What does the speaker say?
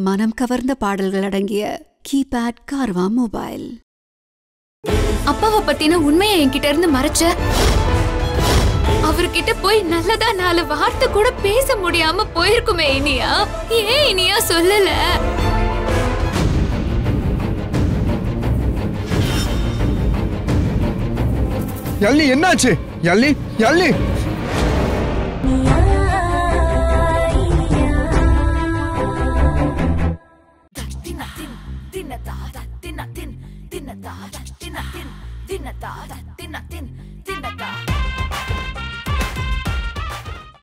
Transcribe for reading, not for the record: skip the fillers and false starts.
மனம் கவர்ந்த பாடல்கள் அடங்கிய கீபேட் கார்வா மொபைல். அப்பாவை பத்தின உண்மையை என்கிட்ட இருந்து மறைச்ச. அவர்கிட்ட போய் நல்லதா 4 வார்த்தை கூட பேச முடியாம போயிருக்குமே இனியா. ஏன் இனியா சொல்லல? யல்லி என்னாச்சு? யல்லி யல்லி Dinna